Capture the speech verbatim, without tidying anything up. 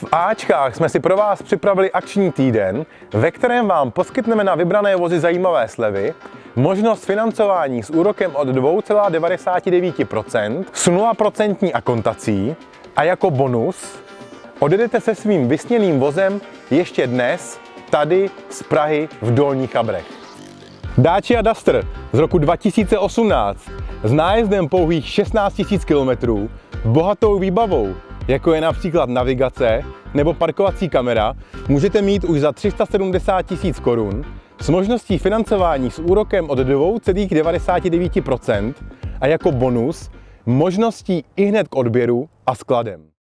Ačkách jsme si pro vás připravili akční týden, ve kterém vám poskytneme na vybrané vozy zajímavé slevy, možnost financování s úrokem od dvě celá devadesát devět procent s nula procent akontací a jako bonus odjedete se svým vysněným vozem ještě dnes tady z Prahy v Dolních Chabrech. Dacia Duster z roku dva tisíce osmnáct s nájezdem pouhých šestnáct tisíc kilometrů, bohatou výbavou, jako je například navigace nebo parkovací kamera, můžete mít už za tři sta sedmdesát tisíc korun s možností financování s úrokem od dvě celá devadesát devět procent a jako bonus možností ihned k odběru a skladem.